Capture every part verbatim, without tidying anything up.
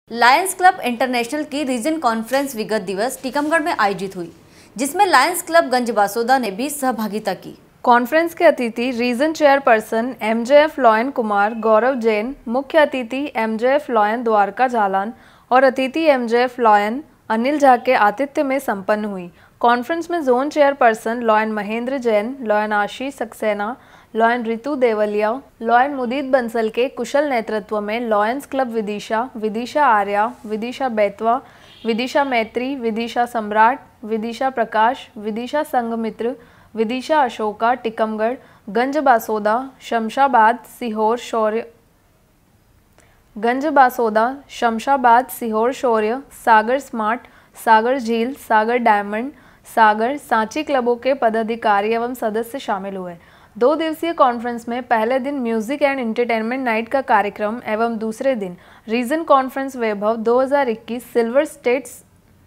Lions Club International की region conference विगत दिवस टीकमगढ़ में आयोजित हुई, जिसमें लायंस क्लब गंज बासोदा ने भी सहभागिता की। कॉन्फ्रेंस के अतिथि region chairperson MJF Lion Kumar Gaurav Jain, मुख्य अतिथि एमजेएफ लॉयन द्वारका झालान और अतिथि एमजेएफ लॉयन अनिल झा के आतिथ्य में संपन्न हुई। कॉन्फ्रेंस में zone chairperson Lion Mahendra Jain, Lion Ashish Saxena, Lion Ritu Devliya, Lion Mudit Bansal के कुशल नेतृत्व में Lions Club Vidisha, Vidisha Arya, Vidisha Betwa, Vidisha Maitri, Vidisha Samrat, Vidisha Prakash, Vidisha Sanghmitra, Vidisha Ashoka Tikamgarh, Ganj Basoda, Shamshabad, Sehore Shaurya Ganj Basoda, Shamshabad, Sehore Shaurya, Sagar Smart, Sagar Jheel, Sagar diamond, सागर, सांची क्लबों के पदाधिकारी एवं सदस्य शामिल हुए। दो दिवसीय कॉन्फ्रेंस में पहले दिन म्यूजिक एंड एंटरटेनमेंट नाइट का कार्यक्रम एवं दूसरे दिन रीजन कॉन्फ्रेंस वैभव दो हज़ार इक्कीस silver states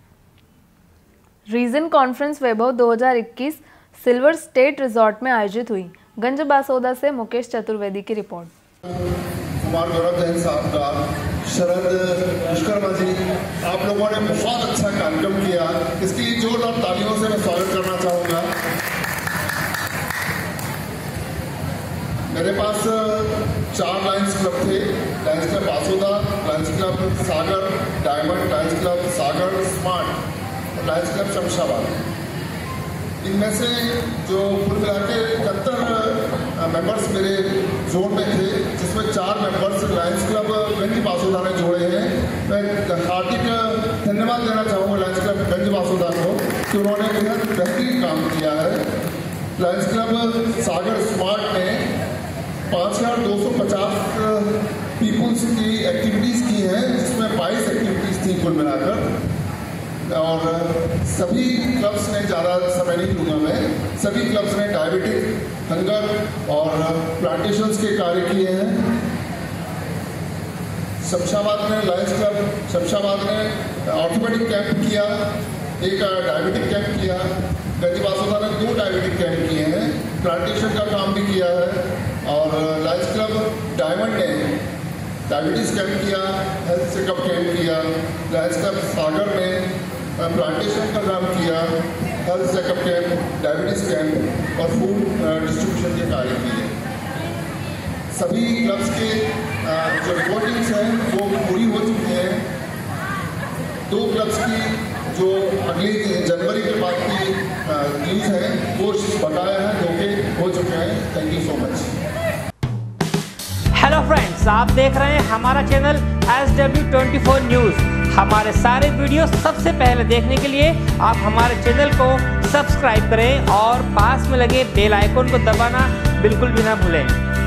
region conference Vaibhav दो हज़ार इक्कीस सिल्वर स्टेट रिजॉर्ट में आयोजित हुई। गंज बासोदा से मुकेश चतुर्वेदी की रिपोर्ट। कुमार गौरव जैन साहब का, शरद विश्वकर्मा जी, आप लोगों ने बहुत अच्छा कार्यक्रम किया। इसके लिए जोरदार तालियों से मैं स्वागत करना चाहूँगा। मेरे पास चार लायंस क्लब थे, Lions Club Basoda, Lions Club Sagar Diamond, Lions Club Sagar Smart और लायंस क्लब शमशाबाद। इनमें से जो कुल मिला के इकहत्तर मेंबर्स मेरे जोन में थे, जिसमें चार members Lions Club Ganj Basoda ने जोड़े हैं। मैं हार्दिक धन्यवाद देना चाहूँगा लायंस क्लब गंज बासोदा को कि उन्होंने बेहद बेहतरीन काम किया है। लायंस क्लब सागर स्मार्ट ने पाँच हज़ार दो सौ पचास पीपुल्स की एक्टिविटीज़ की हैं, जिसमें बाईस एक्टिविटीज़ थी कुल मिलाकर। और सभी क्लब्स ने, ज़्यादा समय नहीं लूँगा मैं, सभी क्लब्स ने डायबिटिक, हंगर और प्लांटेशंस के कार्य किए हैं। शमशाबाद ने, लायंस क्लब शमशाबाद ने ऑर्थोपेडिक कैंप किया, एक डायबिटिक कैंप किया। गंज बासोदा ने दो डायबिटिक कैंप किए हैं, प्लांटेशन का काम भी किया है। और लायंस क्लब डायमंड ने डायबिटीज़ कैंप किया, हेल्थ चेकअप कैंप किया। लायंस क्लब सागर ने प्लांटेशन का काम किया, health checkup camp, diabetes camp और फूड डिस्ट्रीब्यूशन के कार्य किए। सभी क्लब्स के जो रिपोर्टिंग्स हैं वो पूरी हो चुकी हैं। दो क्लब्स की जो अगली जनवरी के बाद की न्यूज़ है वो बताया है, दो के हो चुके हैं। Thank you so much. Hello friends, आप देख रहे हैं हमारा channel S W twenty four news. हमारे सारे वीडियो सबसे पहले देखने के लिए आप हमारे चैनल को सब्सक्राइब करें और पास में लगे बेल आइकन को दबाना बिल्कुल भी ना भूलें।